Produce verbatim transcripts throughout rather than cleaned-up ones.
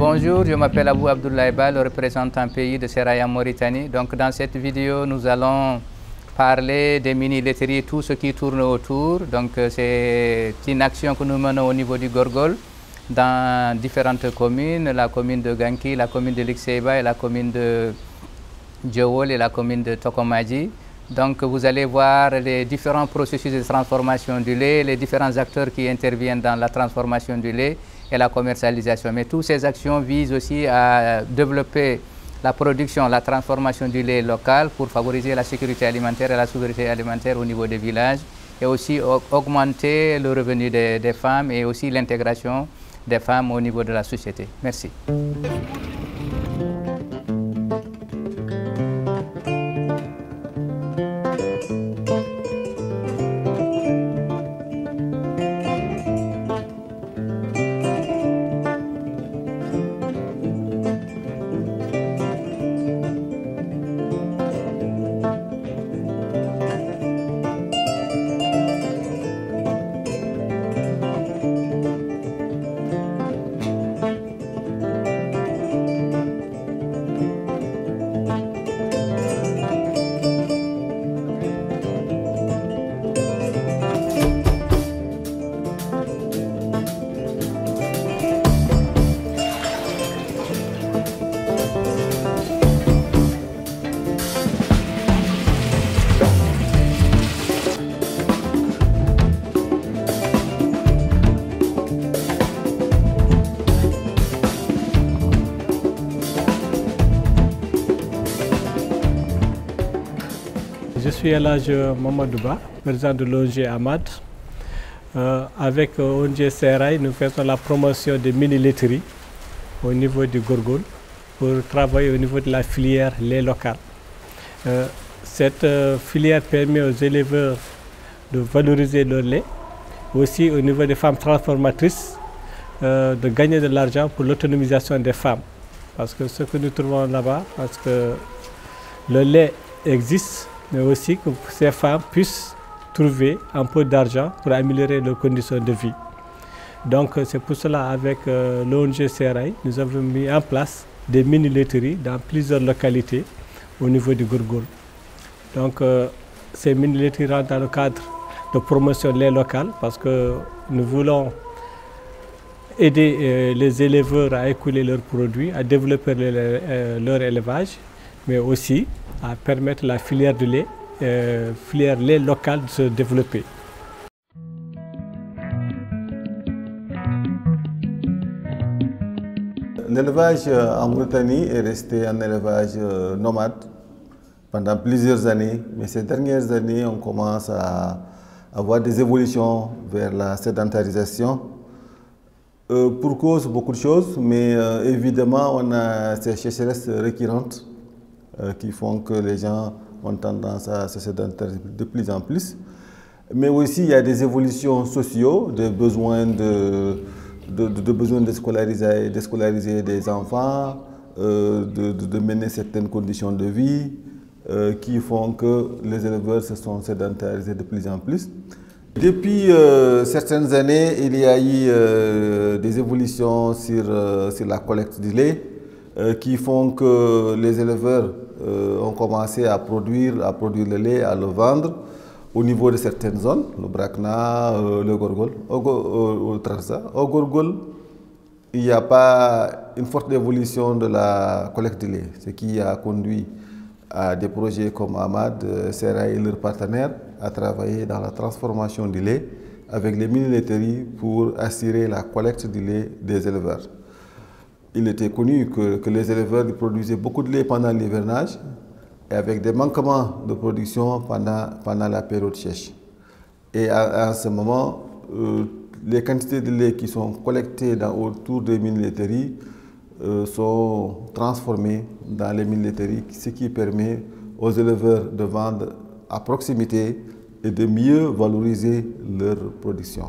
Bonjour, je m'appelle Abou Abdoulaye Ba, le représentant pays de Serail en Mauritanie. Donc dans cette vidéo, nous allons parler des mini-laiteries, tout ce qui tourne autour. Donc c'est une action que nous menons au niveau du Gorgol dans différentes communes, la commune de Ganki, la commune de Likseiba et la commune de Djewol et la commune de Tokomadji. Donc vous allez voir les différents processus de transformation du lait, les différents acteurs qui interviennent dans la transformation du lait et la commercialisation. Mais toutes ces actions visent aussi à développer la production, la transformation du lait local pour favoriser la sécurité alimentaire et la souveraineté alimentaire au niveau des villages et aussi augmenter le revenu des, des femmes et aussi l'intégration des femmes au niveau de la société. Merci. Je suis Elhadj Mamadou Ba, président de l'O N G AMAD. Euh, avec O N G Serail, nous faisons la promotion des mini-laiteries au niveau du Gorgol pour travailler au niveau de la filière lait local. Euh, cette euh, filière permet aux éleveurs de valoriser leur lait, aussi au niveau des femmes transformatrices, euh, de gagner de l'argent pour l'autonomisation des femmes. Parce que ce que nous trouvons là-bas, parce que le lait existe, mais aussi que ces femmes puissent trouver un peu d'argent pour améliorer leurs conditions de vie. Donc c'est pour cela avec euh, l'O N G Serail, nous avons mis en place des mini-laiteries dans plusieurs localités au niveau du Gorgol. Donc euh, ces mini-laiteries rentrent dans le cadre de promotion lait local parce que nous voulons aider euh, les éleveurs à écouler leurs produits, à développer le, euh, leur élevage, mais aussi à permettre la filière de lait, euh, filière lait locale de se développer. L'élevage en Mauritanie est resté un élevage nomade pendant plusieurs années, mais ces dernières années, on commence à avoir des évolutions vers la sédentarisation. Euh, pour cause beaucoup de choses, mais euh, évidemment, on a ces sécheresses récurrentes euh, qui font que les gens ont tendance à se sédentariser de plus en plus. Mais aussi, il y a des évolutions sociaux, des besoins de, de, de, de, besoins de scolariser, de scolariser des enfants, euh, de, de, de mener certaines conditions de vie euh, qui font que les éleveurs se sont sédentarisés de plus en plus. Depuis euh, certaines années, il y a eu euh, des évolutions sur, euh, sur la collecte du lait euh, qui font que les éleveurs euh, ont commencé à produire, à produire le lait, à le vendre au niveau de certaines zones, le Brakna, euh, le Gorgol, au, au, au Trarza. Au Gorgol, il n'y a pas une forte évolution de la collecte du lait, ce qui a conduit à des projets comme AMAD, Serail et leurs partenaires à travailler dans la transformation du lait avec les mini-laiteries pour assurer la collecte du lait des éleveurs. Il était connu que, que les éleveurs produisaient beaucoup de lait pendant l'hivernage et avec des manquements de production pendant, pendant la période sèche. Et à, à ce moment, euh, les quantités de lait qui sont collectées dans, autour des mini-laiteries euh, sont transformées dans les mini-laiteries, ce qui permet aux éleveurs de vendre à proximité et de mieux valoriser leur production.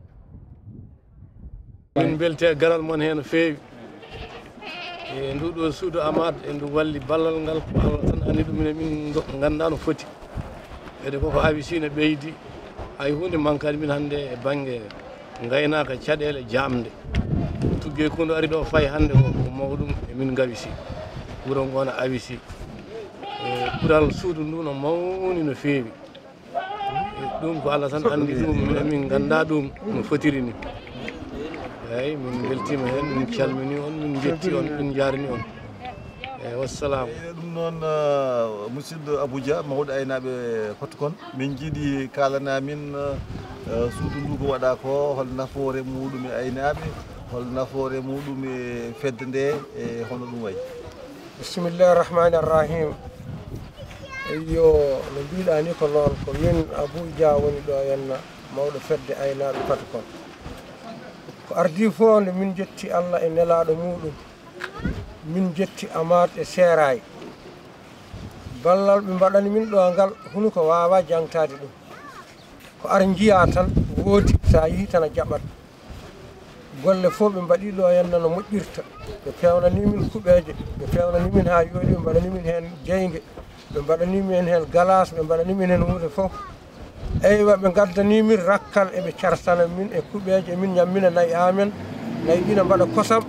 Min belte garal mon hen feewi e nduɗo suudu Amad e ndu walli ballal ngal ko Allah tan andi ɗum ene min ganda no foti kadi koko awi sino ɓeydi hay hunde mankade min hannde e banggue gaynaka caɗele jamde tugge kondo ari ɗo fayi hannde ko ko mawɗum emin gawisi wuro ngo no awisi e ɓural suudu ndu no mawni no feewi ɗum ko Allah tan anndi ɗum emin gannda ɗum no fotiri ni eyi min beltima hen min calmini on min jetti on min jaarni on eyi wassalamu ɗum noon musidɗo Aboudia mawɗo aynaɓe Patukon min jiiɗi kalana min suudu ndu ko waɗa ko hol nafoore muɗum e aynaɓe hol nafoore muɗum e fedde nde e hono ɗum wayi. Bismillahi rahmani rahim. Yo no mbiɗa ni ko noon ko min Aboudia woni ɗo henna mawɗo fedde aynaɓe Patukon. Ko ardi fof nde min jetti Allah e nelaɗo muɗum min jetti Amad e Seray ballal ɓe mbaɗani min ɗo ngal hunu ko wawa jangtade ɗum ko ar jiya tan woodi sa yi tan a jaɓat golle fof ɓe mbaɗi ɗo henna no moƴƴirta ɓe pewnani min kuɓeje ɓe pewnani min ha yooɗi ɓe mbaɗani min hen jeygue ɓe mbaɗani min hen galas ɓe mbaɗani min hen hunde fof eywa ɓe gaddani min rakkal eɓe cartana min e kuɓeje min ñammina nayi amen nayi ɗina mbaɗa kosam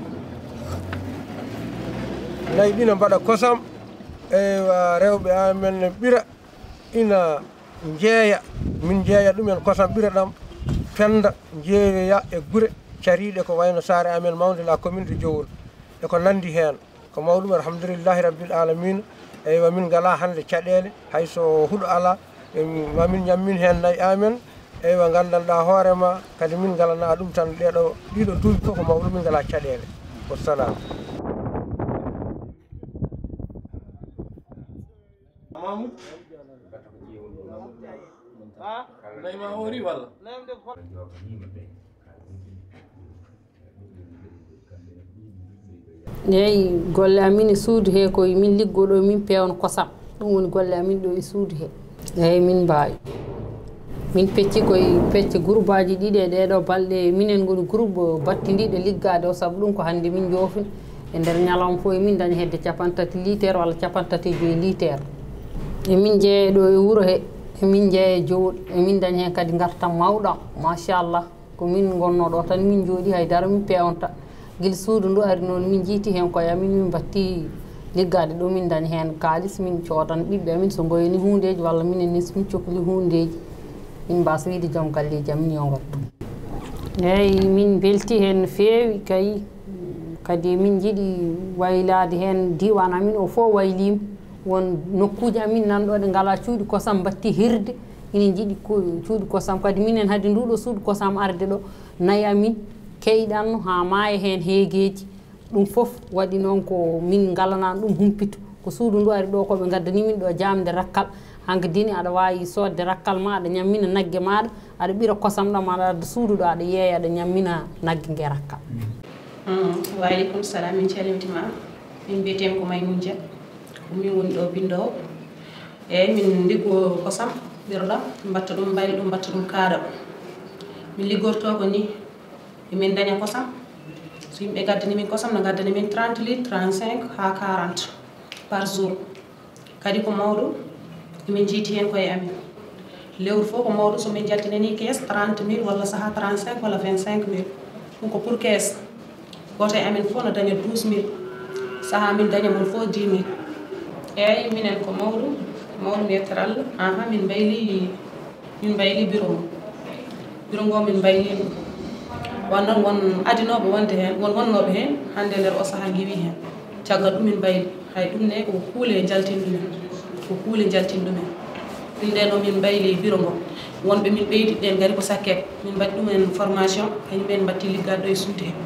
nayi ɗina mbaɗa kosam eywa rewɓe amen ne ɓira ina jeeya min jeeya ɗumen kosam ɓira ɗam penda jeeyoya e gure cariɗe ko wayno saare amen mawde la commune de Diowol e ko nandi hen ko mawɗum alhamdoulillahi rabbil alamina eywa min ngala hande caɗele hayso huuɗo ala mamin ñammin hen nayi amen eywa gandanɗa hoorema kadi min ngalana ɗum tan ɗeɗo ɗiɗo duuɓi fof ko mawɗum min ngala caɗele wassalam. eyi golle amin e suudu he koye min liggoɗo min pewna kosam ɗum woni golle amin ɗo e suudu he eyyi min mbawi min pecci koye pecce groupe aji ɗiɗi e ɗeɗo balɗe minen goni groupe battidiɗo liggade o saabu ɗum ko hande min joofin e nder ñalawma fof emin daña hedde capantati litere walla capantati e joyi litere emin jeeya ɗo e wuuro he emin jeeya e Diowol emin daña hen kadi gartam mawɗam machallah ko min gonno ɗo tan min jooɗi haydara min pewnta guila suudu ndu ari noon min jiiti hen koye amin min batti liggade ɗo min daña hen kalis min coodan ɓiɓɓe amin so goyni hundeji walla minen ni somin cohli hundeji min mbasa wiide joom galleji amin yo wattu eyyi min belti hen no feewi kay kadi min jiiɗi waylade hen diwan amin o fof waylima won nokkuji amin nanɗo ɗe ngala cuuɗi kosam batti hirde ina jiiɗi cuuɗi kosam kadi minen haade nduɗo suudu kosam arde ɗo nayi amin keyɗanno ha maaya hen heegueji ɗum foof waɗi noon ko min ngalanano ɗum humpito ko suudu ndu ari ɗo koɓe gaddani min ɗo jamde rakkal hanko dini aɗa wawi sodde rakkal ma aɗa ñammina naggue maɗa aɗa ɓira kosam ɗam aɗa adda suudu ɗo aɗa yeeya aɗa ñammina naggue ngue rakkal. Waaleykum salam min calmitima min mbiyetemi ko Maymoun Dia ko min woni ɗo bindowo eyyi min liggo kosam ɓirɗam mbatta ɗum mbayli ɗum mbatta ɗum kaɗam min liggorto ko ni emin daña kosam so yimɓe gaddani min kosam no gaddani min trente litres trente-cinq ha quarante par jour kadi ko mawɗum emin jiiti hen koye amin lewru fof ko mawɗum somin jaltinani caisse trente mille walla saaha trente-cinq walla vingt-cinq mille ɗum ko pour caisse goto e amin fof no daña douze mille saaha min daña mon fof dix mille eyyi minen ko mawɗum mawɗum yettere Allah aha min mbayli min mbayli bureau bureau ngo min mbayli ɗum won noon won adinoɓe wonde hen won wonnoɓe hen hande nder o saaha giwi hen caggal ɗum min mbayli hay ɗum ne ko kuule jaltin ɗumen ko kuule jaltin ɗumen ɗum nde no min mbayli bureau ngo wonɓe min ɓeydi ɗen gari ko sakket min mbaɗi ɗumen formation kañum men mbatti liggade ɗo e suude he.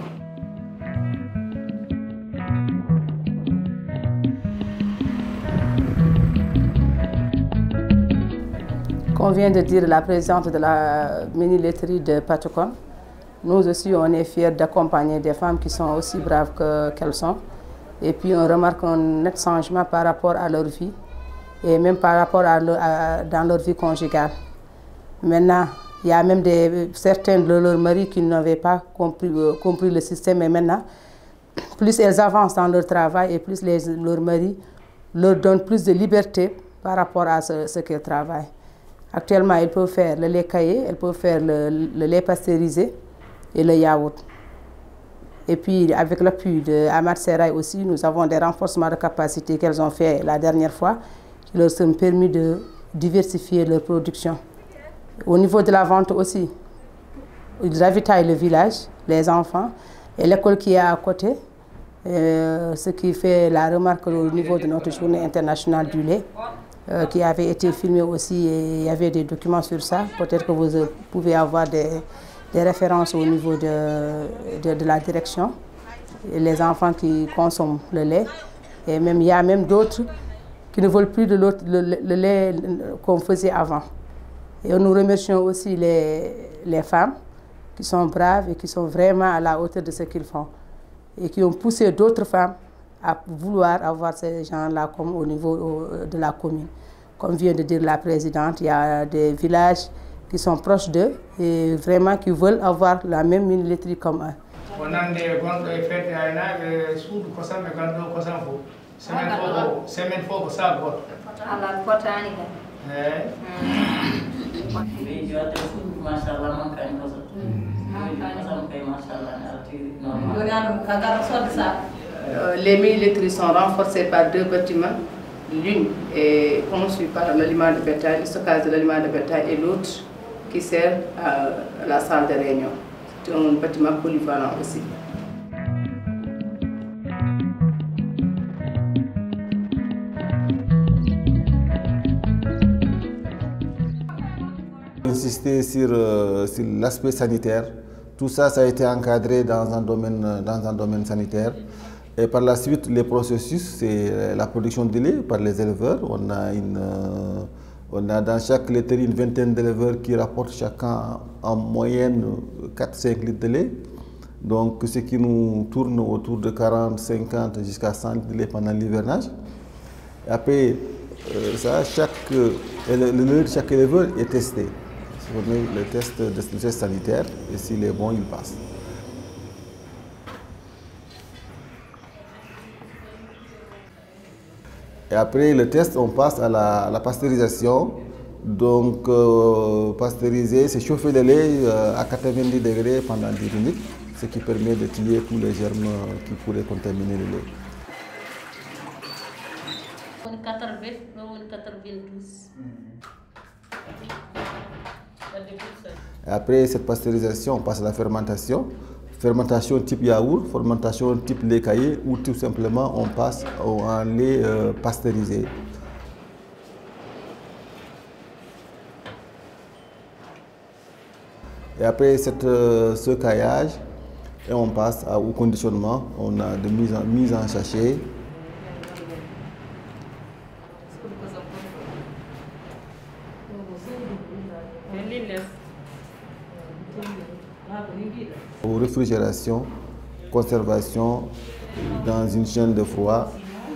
Comme vient de dire la présidente de la mini-laiterie de Patukon, nous aussi on est fiers d'accompagner des femmes qui sont aussi braves qu'elles sont. Et puis on remarque un net changement par rapport à leur vie et même par rapport à, leur, à dans leur vie conjugale. Maintenant, il y a même des, certains de leurs maris qui n'avaient pas compris, euh, compris le système, et maintenant, plus elles avancent dans leur travail et plus les, leurs maris leur donnent plus de liberté par rapport à ce, ce qu'elles travaillent. Actuellement, ils peuvent faire le lait caillé, elles peuvent faire le, le lait pasteurisé et le yaourt. Et puis avec l'appui de Ahmad Seraï aussi, nous avons des renforcements de capacité qu'elles ont fait la dernière fois, qui leur ont permis de diversifier leur production. Au niveau de la vente aussi, ils ravitaillent le village, les enfants, et l'école qui est à côté, euh, ce qui fait la remarque au niveau de notre journée internationale du lait, euh, qui avait été filmée aussi, et il y avait des documents sur ça. Peut-être que vous euh, pouvez avoir des, des références au niveau de, de, de la direction, et les enfants qui consomment le lait, et même il y a même d'autres qui ne veulent plus de le, le, le lait qu'on faisait avant. Et nous remercions aussi les, les femmes qui sont braves et qui sont vraiment à la hauteur de ce qu'ils font et qui ont poussé d'autres femmes à vouloir avoir ces gens-là comme au niveau de la commune. Comme vient de dire la présidente, il y a des villages qui sont proches d'eux et vraiment qui veulent avoir la même mini-laiterie comme eux. Euh, les mini-laiteries sont renforcées par deux bâtiments. L'une est conçue par l'aliment de bétail, le stockage de l'aliment de bétail, et l'autre qui sert à la salle de réunion. C'est un bâtiment polyvalent aussi. Insister sur, euh, sur l'aspect sanitaire. Tout ça, ça a été encadré dans un domaine, dans un domaine sanitaire. Et par la suite, les processus, c'est la production de lait par les éleveurs. On a, une, euh, on a dans chaque laiterie une vingtaine d'éleveurs qui rapportent chacun en moyenne quatre à cinq litres de lait. Donc, ce qui nous tourne autour de quarante, cinquante jusqu'à cent litres de lait pendant l'hivernage. Après euh, ça, chaque, euh, le, le lait de chaque éleveur est testé. On met le test, le test sanitaire et s'il est bon, il passe. Et après le test, on passe à la, à la pasteurisation. Donc, euh, pasteuriser, c'est chauffer le lait euh, à quatre-vingt-dix degrés pendant dix minutes, ce qui permet de tuer tous les germes qui pourraient contaminer le lait. Après cette pasteurisation, on passe à la fermentation. Fermentation type yaourt, fermentation type lait caillé, ou tout simplement on passe en lait euh, pasteurisé. Et après cette, euh, ce caillage, et on passe à, au conditionnement. On a de mise en, mise en sachet. Aux réfrigération, conservation dans une chaîne de froid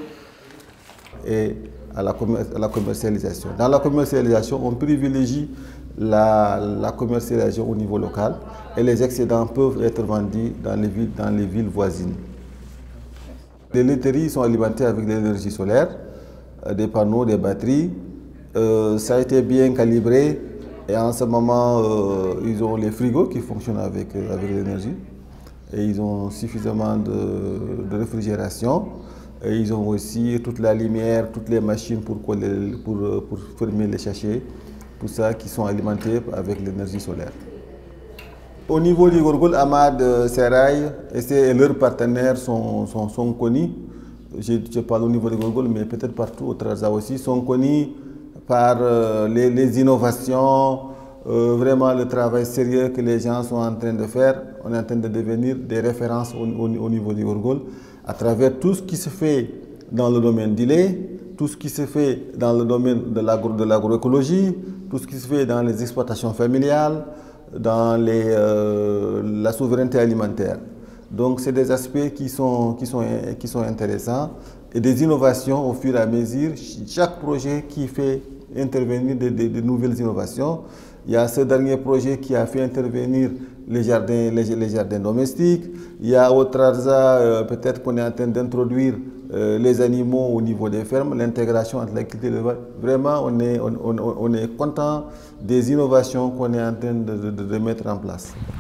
et à la, à la commercialisation. Dans la commercialisation, on privilégie la, la commercialisation au niveau local et les excédents peuvent être vendus dans les villes, dans les villes voisines. Les laiteries sont alimentées avec de l'énergie solaire, des panneaux, des batteries. Euh, ça a été bien calibré. Et en ce moment, euh, ils ont les frigos qui fonctionnent avec, avec l'énergie. Et ils ont suffisamment de, de réfrigération. Et ils ont aussi toute la lumière, toutes les machines pour, coller, pour, pour fermer les sachets. Tout ça qui sont alimentés avec l'énergie solaire. Au niveau du Gorgol, Ahmad Seraï et leurs partenaires sont, sont, sont connus. Je, je parle au niveau du Gorgol, mais peut-être partout au Trarza aussi, sont connus par euh, les, les innovations, euh, vraiment le travail sérieux que les gens sont en train de faire. On est en train de devenir des références au, au, au niveau du Gorgol à travers tout ce qui se fait dans le domaine du lait, tout ce qui se fait dans le domaine de l'agroécologie, tout ce qui se fait dans les exploitations familiales, dans les, euh, la souveraineté alimentaire. Donc c'est des aspects qui sont, qui, sont, qui sont intéressants et des innovations au fur et à mesure. Chaque projet qui fait intervenir de, de, de nouvelles innovations. Il y a ce dernier projet qui a fait intervenir les jardins, les, les jardins domestiques. Il y a au Trarza, euh, peut-être qu'on est en train d'introduire euh, les animaux au niveau des fermes, l'intégration entre l'agriculture et l'élevage. Vraiment, on est, on, on, on est content des innovations qu'on est en train de, de, de mettre en place.